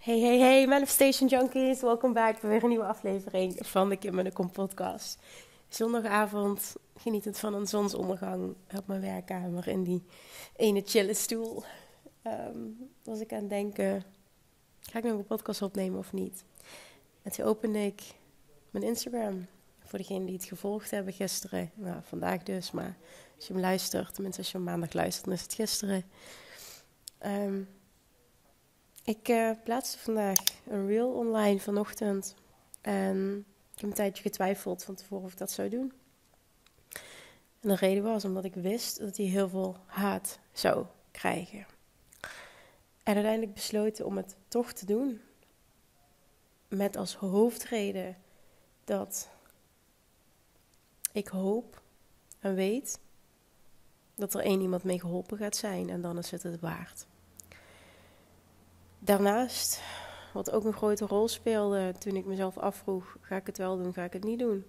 Hey, Manifestation Junkies. Welkom back bij weer een nieuwe aflevering van de Kim en de Kom podcast. Zondagavond, genietend van een zonsondergang op mijn werkkamer in die ene chille stoel. Was ik aan het denken, ga ik nog een podcast opnemen of niet? En toen opende ik mijn Instagram. Voor degenen die het gevolgd hebben gisteren. Nou, vandaag dus, maar als je hem luistert, tenminste als je hem maandag luistert, dan is het gisteren. Ik plaatste vandaag een reel online vanochtend. En ik heb een tijdje getwijfeld van tevoren of ik dat zou doen. En de reden was omdat ik wist dat hij heel veel haat zou krijgen. En uiteindelijk besloten om het toch te doen. Met als hoofdreden dat ik hoop en weet dat er één iemand mee geholpen gaat zijn. En dan is het waard. Daarnaast, wat ook een grote rol speelde toen ik mezelf afvroeg, ga ik het wel doen, ga ik het niet doen?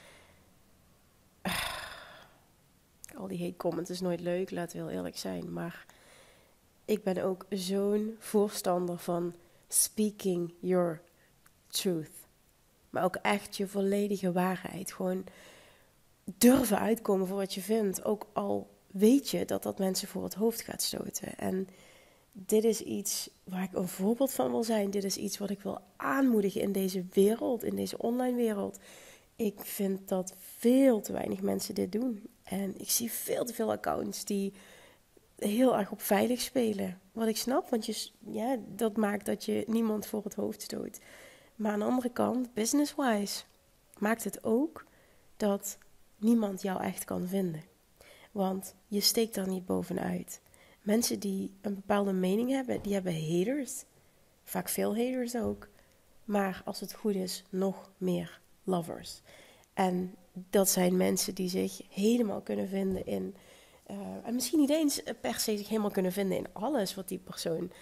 Al die hate comments is nooit leuk, laten we heel eerlijk zijn. Maar ik ben ook zo'n voorstander van speaking your truth. Maar ook echt je volledige waarheid. Gewoon durven uitkomen voor wat je vindt. Ook al weet je dat dat mensen voor het hoofd gaat stoten. En dit is iets waar ik een voorbeeld van wil zijn. Dit is iets wat ik wil aanmoedigen in deze wereld, in deze online wereld. Ik vind dat veel te weinig mensen dit doen. En ik zie veel te veel accounts die heel erg op veilig spelen. Wat ik snap, want dat maakt dat je niemand voor het hoofd stoot. Maar aan de andere kant, business-wise, maakt het ook dat niemand jou echt kan vinden. Want je steekt daar niet bovenuit. Mensen die een bepaalde mening hebben, die hebben haters. Vaak veel haters ook. Maar als het goed is, nog meer lovers. En dat zijn mensen die zich helemaal kunnen vinden in... en misschien niet eens per se zich helemaal kunnen vinden in alles wat die persoon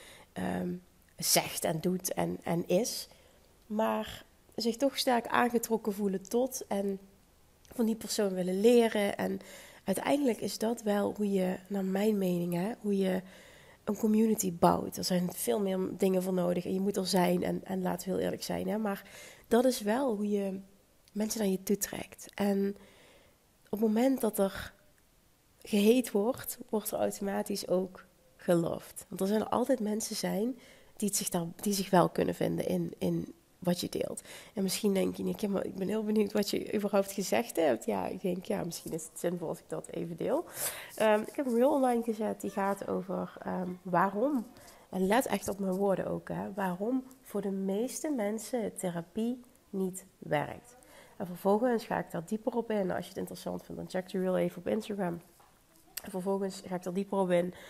zegt en doet en is. Maar zich toch sterk aangetrokken voelen tot en van die persoon willen leren. En uiteindelijk is dat wel hoe je, naar mijn mening, hoe je een community bouwt. Er zijn veel meer dingen voor nodig en je moet er zijn en laten we heel eerlijk zijn. Maar dat is wel hoe je mensen naar je toe trekt. En op het moment dat er gehate wordt, wordt er automatisch ook geloved. Want er zullen altijd mensen zijn die zich wel kunnen vinden in wat je deelt. En misschien denk je, ik ben heel benieuwd wat je überhaupt gezegd hebt. Ja, ik denk, misschien is het zinvol als ik dat even deel. Ik heb een reel online gezet die gaat over waarom. En let echt op mijn woorden ook. Waarom voor de meeste mensen therapie niet werkt. En vervolgens ga ik daar dieper op in. Als je het interessant vindt, dan check de reel even op Instagram. En vervolgens ga ik er dieper op in.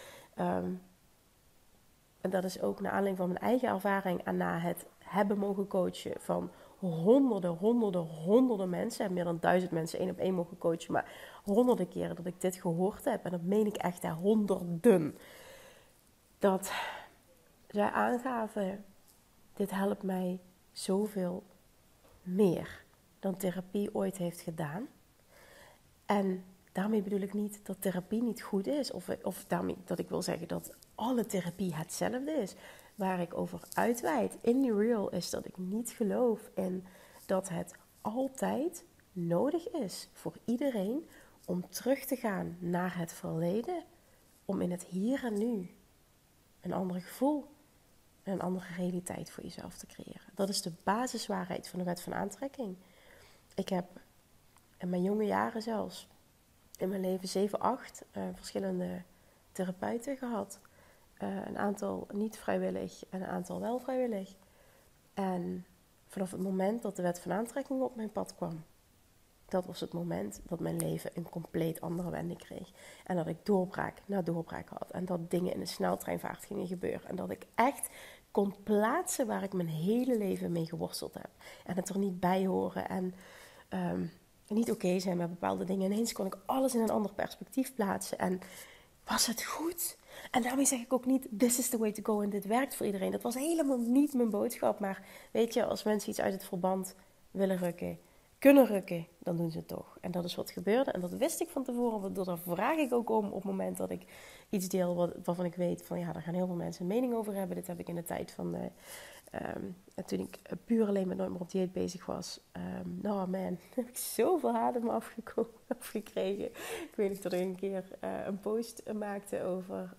En dat is ook naar aanleiding van mijn eigen ervaring en na het hebben mogen coachen van honderden mensen. En meer dan 1000 mensen 1-op-1 mogen coachen. Maar honderden keren dat ik dit gehoord heb. En dat meen ik echt, honderden. Dat zij aangaven, dit helpt mij zoveel meer dan therapie ooit heeft gedaan. En daarmee bedoel ik niet dat therapie niet goed is. Of daarmee dat ik wil zeggen dat alle therapie hetzelfde is. Waar ik over uitweid in die reel is dat ik niet geloof in dat het altijd nodig is voor iedereen om terug te gaan naar het verleden. Om in het hier en nu een ander gevoel en een andere realiteit voor jezelf te creëren. Dat is de basiswaarheid van de wet van aantrekking. Ik heb in mijn jonge jaren zelfs in mijn leven 7, 8 verschillende therapeuten gehad. Een aantal niet vrijwillig en een aantal wel vrijwillig. En vanaf het moment dat de wet van aantrekking op mijn pad kwam, dat was het moment dat mijn leven een compleet andere wending kreeg. En dat ik doorbraak na doorbraak had. En dat dingen in een sneltreinvaart gingen gebeuren. En dat ik echt kon plaatsen waar ik mijn hele leven mee geworsteld heb. En het er niet bij horen en niet oké zijn met bepaalde dingen. Ineens kon ik alles in een ander perspectief plaatsen. En was het goed? En daarmee zeg ik ook niet, this is the way to go en dit werkt voor iedereen. Dat was helemaal niet mijn boodschap. Maar weet je, als mensen iets uit het verband willen rukken, kunnen rukken, dan doen ze het toch. En dat is wat gebeurde. En dat wist ik van tevoren. Daar vraag ik ook om op het moment dat ik iets deel waarvan ik weet van ja, daar gaan heel veel mensen een mening over hebben. Dit heb ik in de tijd van toen ik puur alleen met Nooit meer op dieet bezig was. Oh man, heb ik zoveel haat op me afgekregen. Ik weet nog dat ik een keer een post maakte over...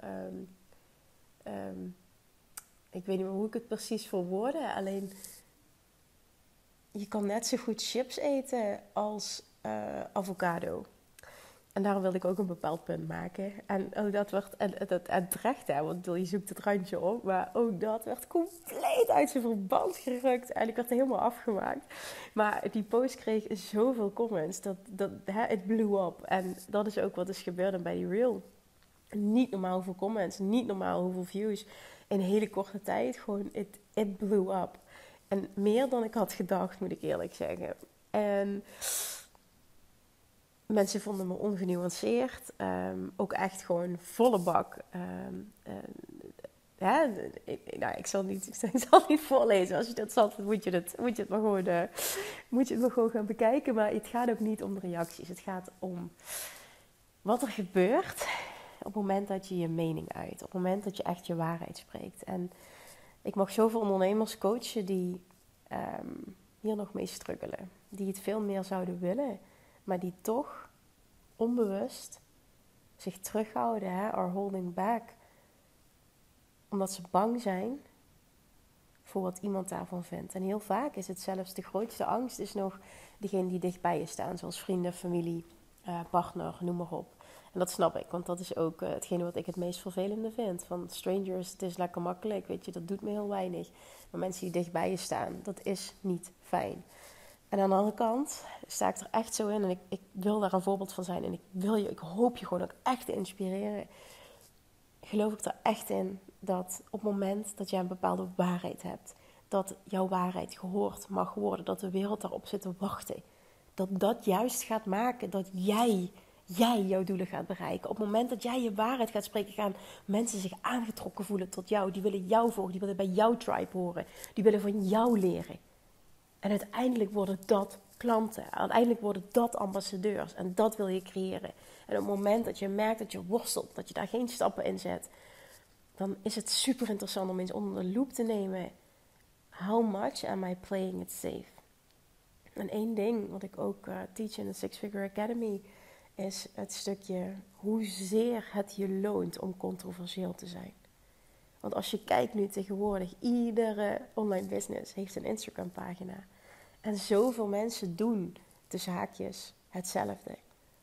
ik weet niet meer hoe ik het precies verwoordde. Alleen, je kan net zo goed chips eten als avocado. En daarom wilde ik ook een bepaald punt maken. En dat werd, en terecht hè, want je zoekt het randje op. Maar ook dat werd compleet uit zijn verband gerukt. En ik werd helemaal afgemaakt. Maar die post kreeg zoveel comments. Het blew up. En dat is ook wat is gebeurd bij die reel. Niet normaal hoeveel comments. Niet normaal hoeveel views. In een hele korte tijd. Gewoon, it blew up. En meer dan ik had gedacht, moet ik eerlijk zeggen. En... mensen vonden me ongenuanceerd. Ook echt gewoon volle bak. Ik zal niet voorlezen. Als je dat zat, moet je het maar gewoon gaan bekijken. Maar het gaat ook niet om de reacties. Het gaat om wat er gebeurt op het moment dat je je mening uit. Op het moment dat je echt je waarheid spreekt. En ik mag zoveel ondernemers coachen die hier nog mee struggelen. Die het veel meer zouden willen. Maar die toch onbewust zich terughouden, or holding back. Omdat ze bang zijn voor wat iemand daarvan vindt. En heel vaak is het zelfs de grootste angst is nog diegene die dichtbij je staan. Zoals vrienden, familie, partner, noem maar op. En dat snap ik, want dat is ook hetgene wat ik het meest vervelende vind. Van strangers, het is lekker makkelijk, weet je, dat doet me heel weinig. Maar mensen die dichtbij je staan, dat is niet fijn. En aan de andere kant sta ik er echt zo in. En ik wil daar een voorbeeld van zijn. En ik hoop je gewoon ook echt te inspireren. Geloof ik er echt in dat op het moment dat jij een bepaalde waarheid hebt. Dat jouw waarheid gehoord mag worden. Dat de wereld daarop zit te wachten. Dat juist gaat maken dat jij jouw doelen gaat bereiken. Op het moment dat jij je waarheid gaat spreken, gaan mensen zich aangetrokken voelen tot jou. Die willen jou volgen. Die willen bij jouw tribe horen. Die willen van jou leren. En uiteindelijk worden dat klanten. Uiteindelijk worden dat ambassadeurs. En dat wil je creëren. En op het moment dat je merkt dat je worstelt, dat je daar geen stappen in zet, dan is het super interessant om eens onder de loep te nemen. How much am I playing it safe? En één ding wat ik ook teach in de Six Figure Academy is het stukje hoezeer het je loont om controversieel te zijn. Want als je kijkt nu tegenwoordig, iedere online business heeft een Instagram pagina. En zoveel mensen doen, tussen haakjes, hetzelfde.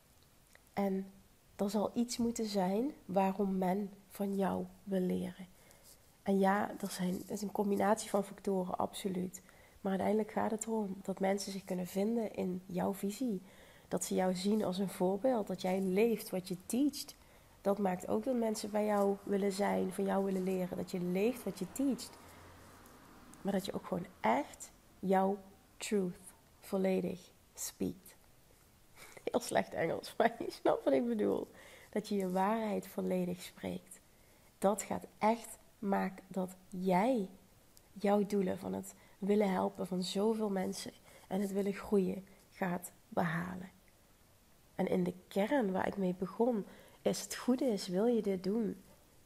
En er zal iets moeten zijn waarom men van jou wil leren. En ja, het is een combinatie van factoren, absoluut. Maar uiteindelijk gaat het erom dat mensen zich kunnen vinden in jouw visie. Dat ze jou zien als een voorbeeld, dat jij leeft wat je teacht. Dat maakt ook dat mensen bij jou willen zijn, van jou willen leren. Dat je leeft wat je teacht. Maar dat je ook gewoon echt jouw truth volledig speakt. Heel slecht Engels, maar je snapt wat ik bedoel. Dat je je waarheid volledig spreekt. Dat gaat echt maken dat jij jouw doelen van het willen helpen van zoveel mensen en het willen groeien gaat behalen. En in de kern waar ik mee begon, is het goede is, wil je dit doen?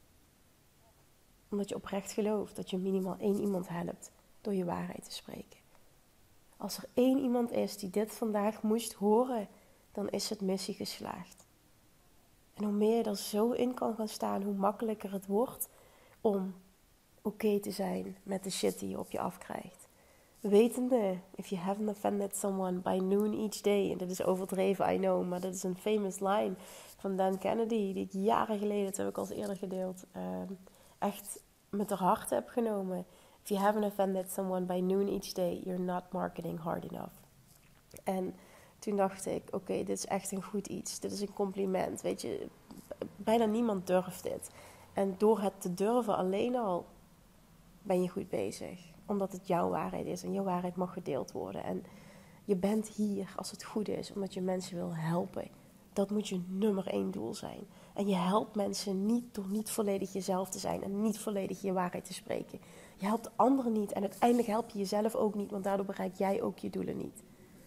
Omdat je oprecht gelooft dat je minimaal 1 iemand helpt door je waarheid te spreken. Als er 1 iemand is die dit vandaag moest horen, dan is het missie geslaagd. En hoe meer je er zo in kan gaan staan, hoe makkelijker het wordt om oké te zijn met de shit die je op je afkrijgt. Wetende, if you haven't offended someone by noon each day, en dit is overdreven, I know, maar dat is een famous line van Dan Kennedy, die ik jaren geleden, dat heb ik al eerder gedeeld, echt met haar hart heb genomen. If you haven't offended someone by noon each day, you're not marketing hard enough. En toen dacht ik, oké, dit is echt een goed iets. Dit is een compliment, weet je. Bijna niemand durft dit. En door het te durven alleen al ben je goed bezig. Omdat het jouw waarheid is en jouw waarheid mag gedeeld worden. En je bent hier, als het goed is, omdat je mensen wil helpen. Dat moet je nummer 1 doel zijn. En je helpt mensen niet door niet volledig jezelf te zijn en niet volledig je waarheid te spreken. Je helpt anderen niet en uiteindelijk help je jezelf ook niet, want daardoor bereik jij ook je doelen niet.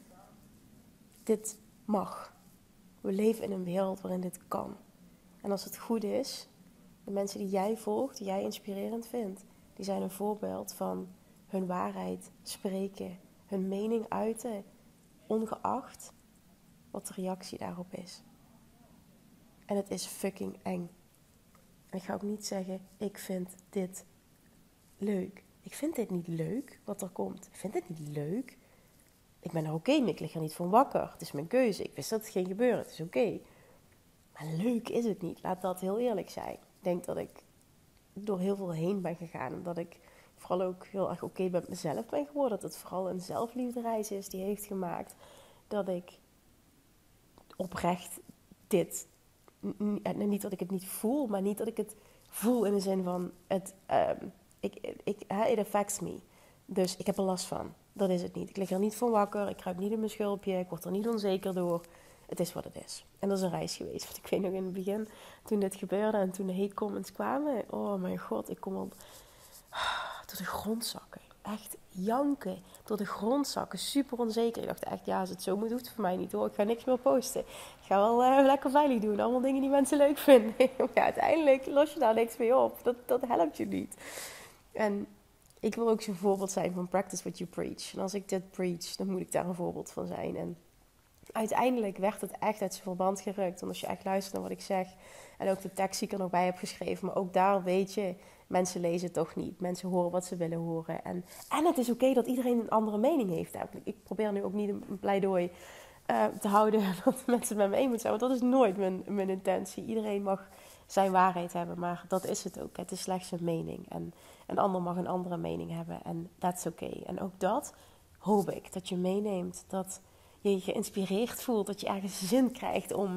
Dit mag. We leven in een wereld waarin dit kan. En als het goed is, De mensen die jij volgt, die jij inspirerend vindt, die zijn een voorbeeld van hun waarheid spreken, hun mening uiten, ongeacht wat de reactie daarop is. En het is fucking eng. En ik ga ook niet zeggen, ik vind dit leuk. Ik vind dit niet leuk, wat er komt. Ik vind dit niet leuk. Ik ben er oké mee, ik lig er niet van wakker. Het is mijn keuze, ik wist dat het ging gebeuren, het is oké. Maar leuk is het niet, laat dat heel eerlijk zijn. Ik denk dat ik door heel veel heen ben gegaan. Omdat ik vooral ook heel erg oké met mezelf ben geworden. Dat het vooral een zelfliefdereis is die heeft gemaakt dat ik oprecht dit... Niet dat ik het niet voel, maar niet dat ik het voel in de zin van... It affects me. Dus ik heb er last van. Dat is het niet. Ik lig er niet van wakker. Ik kruip niet in mijn schulpje. Ik word er niet onzeker door. Het is wat het is. En dat is een reis geweest. Want ik weet nog in het begin, toen dit gebeurde en toen de hate comments kwamen. Oh mijn god, ik kom al door de grond zakken. Echt janken. Door de grond zakken. Super onzeker. Ik dacht echt, ja, als het zo moet, hoeft het voor mij niet hoor. Ik ga niks meer posten. Ik ga wel lekker veilig doen. Allemaal dingen die mensen leuk vinden. Maar ja, uiteindelijk los je daar niks mee op. Dat helpt je niet. En ik wil ook zo'n voorbeeld zijn van practice what you preach. En als ik dit preach, dan moet ik daar een voorbeeld van zijn. En uiteindelijk werd het echt uit zijn verband gerukt. Want als je echt luistert naar wat ik zeg. En ook de tekst die ik er nog bij heb geschreven. Maar ook daar weet je, mensen lezen het toch niet. Mensen horen wat ze willen horen. En het is oké dat iedereen een andere mening heeft. Ik probeer nu ook niet een pleidooi te houden dat mensen het met me eens moeten zijn. Want dat is nooit mijn intentie. Iedereen mag zijn waarheid hebben. Maar dat is het ook. Het is slechts een mening. En een ander mag een andere mening hebben. En that's okay. En ook dat hoop ik. Dat je meeneemt. Dat je je geïnspireerd voelt. Dat je ergens zin krijgt om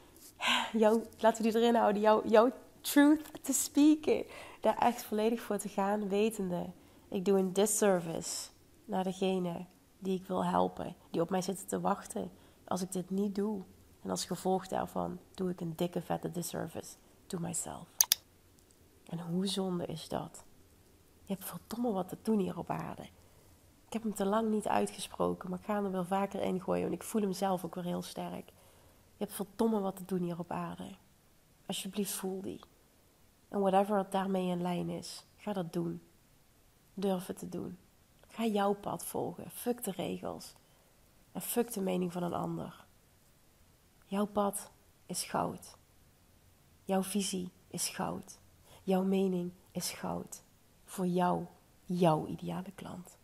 laten we die erin houden, jouw truth te speaken. Daar echt volledig voor te gaan, wetende. Ik doe een disservice naar degene die ik wil helpen. Die op mij zitten te wachten. Als ik dit niet doe. En als gevolg daarvan doe ik een dikke vette disservice to myself. En hoe zonde is dat? Je hebt verdomme wat te doen hier op aarde. Ik heb hem te lang niet uitgesproken, maar ik ga hem er wel vaker in gooien. Want ik voel hem zelf ook weer heel sterk. Je hebt verdomme wat te doen hier op aarde. Alsjeblieft voel die. En whatever het daarmee in lijn is, ga dat doen. Durf het te doen. Ga jouw pad volgen. Fuck de regels. En fuck de mening van een ander. Jouw pad is goud. Jouw visie is goud. Jouw mening is goud. Voor jou, jouw ideale klant.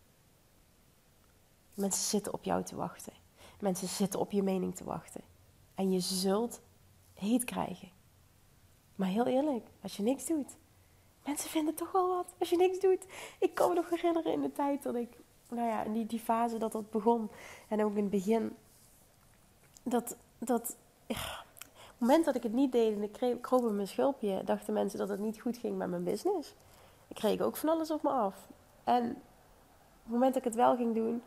Mensen zitten op jou te wachten. Mensen zitten op je mening te wachten. En je zult heet krijgen. Maar heel eerlijk, als je niks doet. Mensen vinden toch wel wat als je niks doet. Ik kan me nog herinneren in de tijd dat ik... in die fase dat begon. En ook in het begin. Op het moment dat ik het niet deed en ik kroop in mijn schulpje, dachten mensen dat het niet goed ging met mijn business. Ik kreeg ook van alles op me af. En op het moment dat ik het wel ging doen,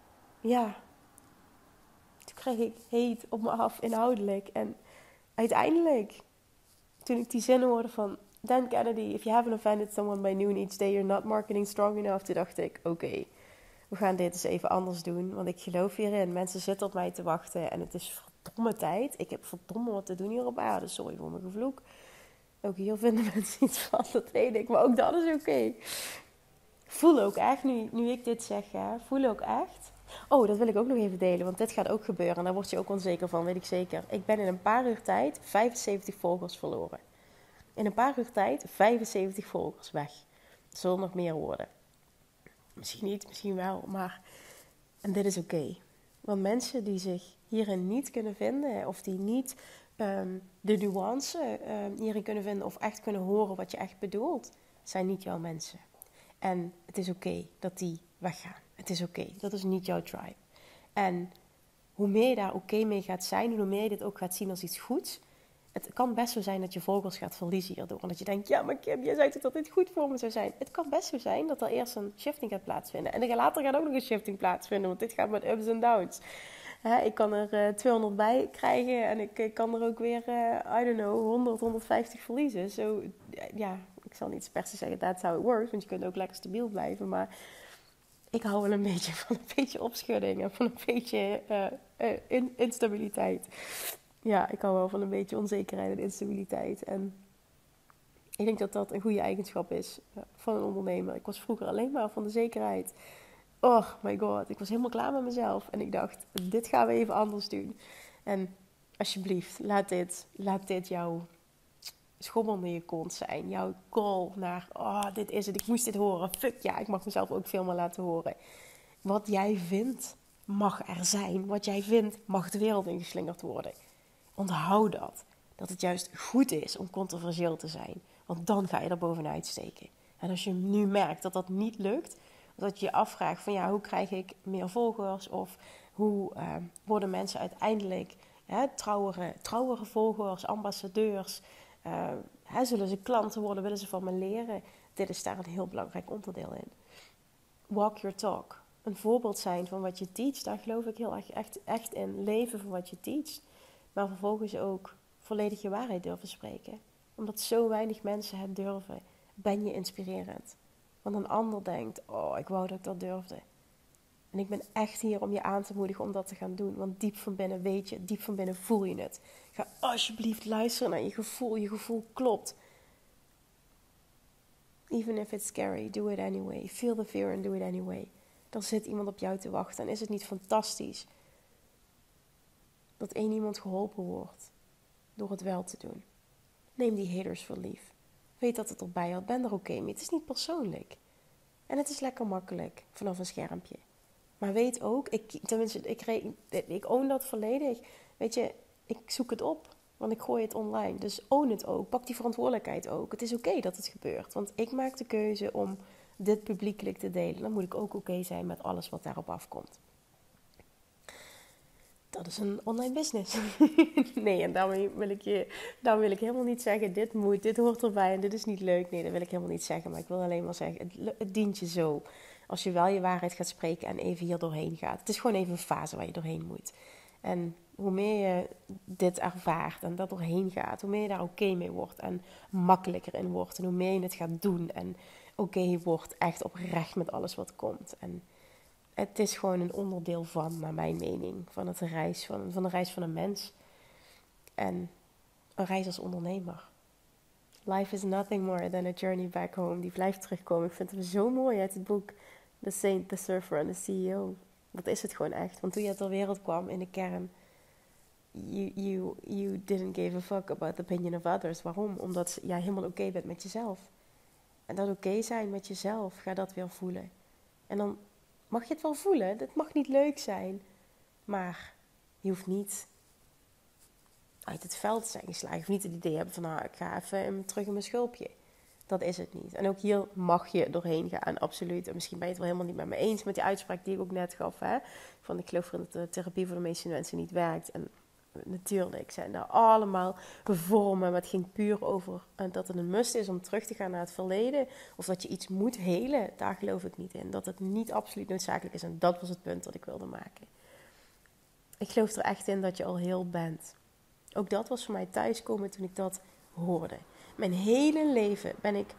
toen kreeg ik hate op me af, inhoudelijk. En uiteindelijk, toen ik die zin hoorde van Dan Kennedy, if you haven't offended someone by noon each day, you're not marketing strong enough. Toen dacht ik, oké, we gaan dit eens even anders doen. Want ik geloof hierin. Mensen zitten op mij te wachten. En het is verdomme tijd. Ik heb verdomme wat te doen hier op aarde. Sorry voor mijn gevloek. Ook hier vinden mensen iets van, dat weet ik. Maar ook dat is oké. Voel ook echt, nu ik dit zeg, voel ook echt. Oh, dat wil ik ook nog even delen. Want dit gaat ook gebeuren. En daar word je ook onzeker van, weet ik zeker. Ik ben in een paar uur tijd 75 volgers verloren. In een paar uur tijd 75 volgers weg. Er zullen nog meer worden. Misschien niet, misschien wel. Maar en dit is oké. Want mensen die zich hierin niet kunnen vinden. Of die niet de nuance hierin kunnen vinden. Of echt kunnen horen wat je echt bedoelt. Zijn niet jouw mensen. En het is oké dat die weggaan. Het is oké. Dat is niet jouw tribe. En hoe meer je daar oké mee gaat zijn. En hoe meer je dit ook gaat zien als iets goeds. Het kan best zo zijn dat je volgers gaat verliezen hierdoor. En dat je denkt, ja maar Kim, jij zei toch dat dit goed voor me zou zijn. Het kan best zo zijn dat er eerst een shifting gaat plaatsvinden. En later gaat ook nog een shifting plaatsvinden. Want dit gaat met ups en downs. Ik kan er 200 bij krijgen. En ik kan er ook weer, 100, 150 verliezen. Zo, ik zal niet per se zeggen, that's how it works. Want je kunt ook lekker stabiel blijven. Maar ik hou wel een beetje van een beetje opschudding. En van een beetje instabiliteit. Ja, ik hou wel van een beetje onzekerheid en instabiliteit. En Ik denk dat dat een goede eigenschap is van een ondernemer. Ik was vroeger alleen maar van de zekerheid. Oh my god, ik was helemaal klaar met mezelf. En ik dacht, dit gaan we even anders doen. En alsjeblieft, laat dit jouw schommel in je kont zijn. Jouw call naar, dit is het, ik moest dit horen. Fuck ja, ik mag mezelf ook veel meer laten horen. Wat jij vindt, mag er zijn. Wat jij vindt, mag de wereld ingeslingerd worden. Onthoud dat. Dat het juist goed is om controversieel te zijn. Want dan ga je er bovenuit steken. En als je nu merkt dat dat niet lukt, dat je je afvraagt van ja, hoe krijg ik meer volgers? Of hoe worden mensen uiteindelijk trouwere volgers, ambassadeurs? Zullen ze klanten worden? Willen ze van me leren? Dit is daar een heel belangrijk onderdeel in. Walk your talk. Een voorbeeld zijn van wat je teacht. Daar geloof ik heel erg echt in. Leven van wat je teacht. Maar vervolgens ook volledig je waarheid durven spreken. Omdat zo weinig mensen het durven, ben je inspirerend. Want een ander denkt, ik wou dat ik dat durfde. En ik ben echt hier om je aan te moedigen om dat te gaan doen. Want diep van binnen weet je, diep van binnen voel je het. Ga alsjeblieft luisteren naar je gevoel. Je gevoel klopt. Even if it's scary, do it anyway. Feel the fear and do it anyway. Er zit iemand op jou te wachten. En is het niet fantastisch dat één iemand geholpen wordt door het wel te doen? Neem die haters voor lief. Weet dat het erbij hoort. Ben er oké mee. Het is niet persoonlijk. En het is lekker makkelijk vanaf een schermpje. Maar weet ook, ik own dat volledig. Weet je, ik zoek het op. Want ik gooi het online. Dus own het ook. Pak die verantwoordelijkheid ook. Het is oké dat het gebeurt. Want ik maak de keuze om dit publiekelijk te delen. Dan moet ik ook oké zijn met alles wat daarop afkomt. Dat is een online business. Nee, en daarmee wil ik helemaal niet zeggen, dit hoort erbij en dit is niet leuk. Nee, dat wil ik helemaal niet zeggen. Maar ik wil alleen maar zeggen, het dient je zo. Als je wel je waarheid gaat spreken en even hier doorheen gaat. Het is gewoon even een fase waar je doorheen moet. En hoe meer je dit ervaart en dat doorheen gaat, hoe meer je daar oké mee wordt en makkelijker in wordt. En hoe meer je het gaat doen en oké wordt echt oprecht met alles wat komt. En het is gewoon een onderdeel van, naar mijn mening, van de reis van een mens. En een reis als ondernemer. Life is nothing more than a journey back home. Die blijft terugkomen. Ik vind het zo mooi uit het boek The Saint, The Surfer and The CEO. Dat is het gewoon echt. Want toen je ter wereld kwam in de kern, you didn't give a fuck about the opinion of others. Waarom? Omdat jij helemaal oké bent met jezelf. En dat oké zijn met jezelf, ga dat weer voelen. En dan mag je het wel voelen. Het mag niet leuk zijn. Maar je hoeft niet uit het veld te zijn geslagen. Je hoeft niet het idee hebben van, ik ga even terug in mijn schulpje. Dat is het niet. En ook hier mag je doorheen gaan, absoluut. En misschien ben je het wel helemaal niet met me eens met die uitspraak die ik ook net gaf. Hè? Van ik geloof dat de therapie voor de meeste mensen niet werkt. En natuurlijk zijn er allemaal vormen. Maar het ging puur over dat het een must is om terug te gaan naar het verleden. Of dat je iets moet helen. Daar geloof ik niet in. Dat het niet absoluut noodzakelijk is. En dat was het punt dat ik wilde maken. Ik geloof er echt in dat je al heel bent. Ook dat was voor mij thuiskomen toen ik dat hoorde. Mijn hele leven ben ik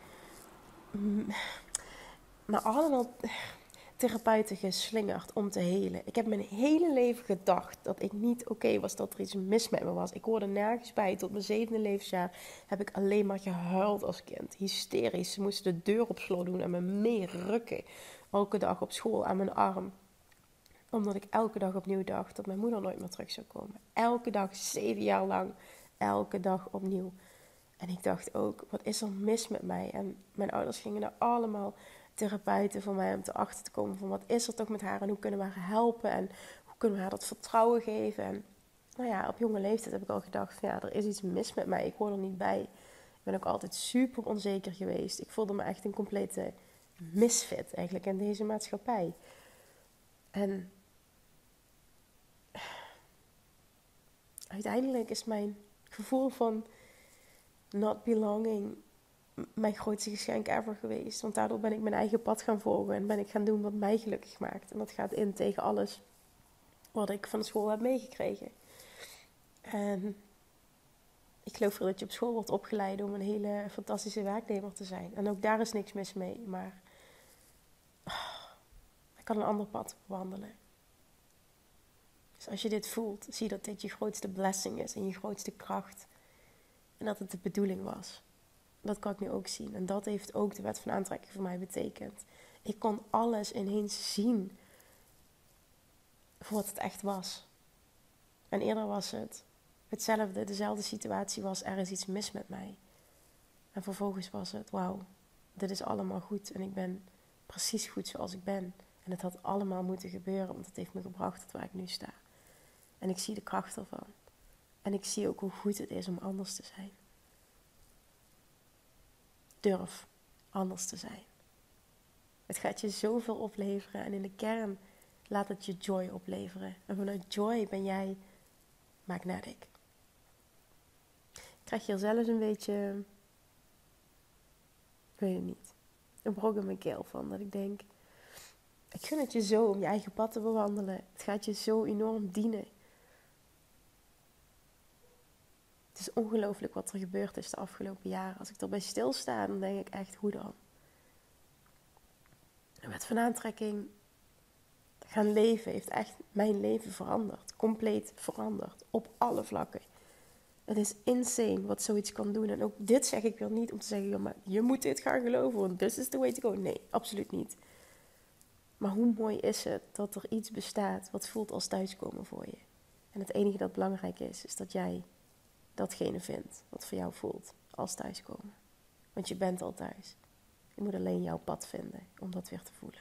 naar allemaal therapeuten geslingerd om te helen. Ik heb mijn hele leven gedacht dat ik niet oké was, dat er iets mis met me was. Ik hoorde nergens bij. Tot mijn 7e levensjaar heb ik alleen maar gehuild als kind. Hysterisch. Ze moesten de deur op slot doen en me mee rukken. Elke dag op school aan mijn arm. Omdat ik elke dag opnieuw dacht dat mijn moeder nooit meer terug zou komen. Elke dag, 7 jaar lang. Elke dag opnieuw. En ik dacht ook, wat is er mis met mij? En mijn ouders gingen naar allemaal therapeuten voor mij om te achter te komen van wat is er toch met haar en hoe kunnen we haar helpen en hoe kunnen we haar dat vertrouwen geven. En nou ja, op jonge leeftijd heb ik al gedacht van ja, er is iets mis met mij, ik hoor er niet bij. Ik ben ook altijd super onzeker geweest. Ik voelde me echt een complete misfit eigenlijk in deze maatschappij. En uiteindelijk is mijn gevoel van not belonging mijn grootste geschenk ever geweest. Want daardoor ben ik mijn eigen pad gaan volgen en ben ik gaan doen wat mij gelukkig maakt. En dat gaat in tegen alles wat ik van de school heb meegekregen. En ik geloof wel dat je op school wordt opgeleid om een hele fantastische werknemer te zijn. En ook daar is niks mis mee. Maar ik kan een ander pad wandelen. Dus als je dit voelt, zie dat dit je grootste blessing is en je grootste kracht. En dat het de bedoeling was. Dat kan ik nu ook zien. En dat heeft ook de wet van aantrekking voor mij betekend. Ik kon alles ineens zien voor wat het echt was. En eerder was het hetzelfde, dezelfde situatie was, er is iets mis met mij. En vervolgens was het, wauw, dit is allemaal goed en ik ben precies goed zoals ik ben. En het had allemaal moeten gebeuren, want het heeft me gebracht tot waar ik nu sta. En ik zie de kracht ervan. En ik zie ook hoe goed het is om anders te zijn. Durf anders te zijn. Het gaat je zoveel opleveren en in de kern laat het je joy opleveren. En vanuit joy ben jij magnetic. Krijg je er zelfs een beetje, ik weet het niet, een brok in mijn keel van. Dat ik denk, ik gun het je zo om je eigen pad te bewandelen. Het gaat je zo enorm dienen. Het is ongelooflijk wat er gebeurd is de afgelopen jaren. Als ik erbij stilsta, dan denk ik echt, hoe dan? De wet van aantrekking gaan leven heeft echt mijn leven veranderd. Compleet veranderd. Op alle vlakken. Het is insane wat zoiets kan doen. En ook dit zeg ik weer niet om te zeggen, ja, maar je moet dit gaan geloven, want this is the way to go. Nee, absoluut niet. Maar hoe mooi is het dat er iets bestaat wat voelt als thuiskomen voor je. En het enige dat belangrijk is dat jij datgene vindt wat voor jou voelt als thuiskomen. Want je bent al thuis. Je moet alleen jouw pad vinden om dat weer te voelen.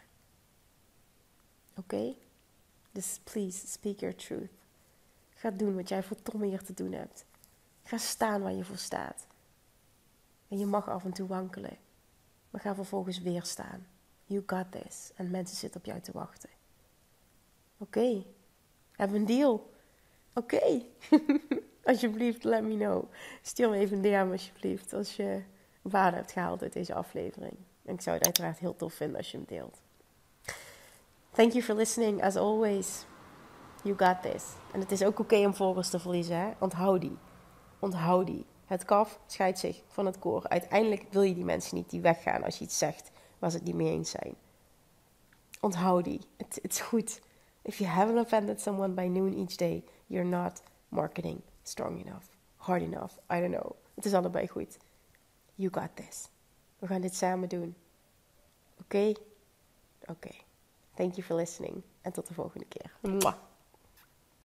Oké? Dus please, speak your truth. Ga doen wat jij verdomme hier te doen hebt. Ga staan waar je voor staat. En je mag af en toe wankelen. Maar ga vervolgens weer staan. You got this. En mensen zitten op jou te wachten. Oké. Hebben we een deal? Oké. Alsjeblieft, let me know. Stuur me even een DM alsjeblieft. Als je waarde hebt gehaald uit deze aflevering. En ik zou het uiteraard heel tof vinden als je hem deelt. Thank you for listening, as always. You got this. En het is ook oké om volgers te verliezen, hè? Onthoud die. Onthoud die. Het kaf scheidt zich van het koor. Uiteindelijk wil je die mensen niet die weggaan als je iets zegt waar ze het niet mee eens zijn. Onthoud die. Het is goed. If you haven't offended someone by noon each day, you're not marketing strong enough, hard enough. I don't know. Het is allebei goed. You got this. We gaan dit samen doen. Oké? Oké. Thank you for listening. En tot de volgende keer. Mwah.